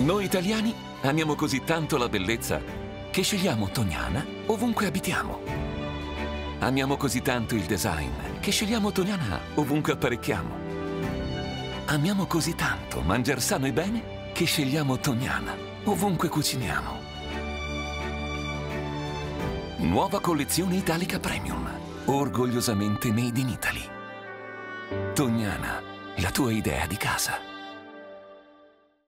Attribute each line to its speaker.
Speaker 1: Noi italiani amiamo così tanto la bellezza che scegliamo Tognana ovunque abitiamo. Amiamo così tanto il design che scegliamo Tognana ovunque apparecchiamo. Amiamo così tanto mangiar sano e bene che scegliamo Tognana ovunque cuciniamo. Nuova collezione Italica Premium, orgogliosamente made in Italy. Tognana, la tua idea di casa.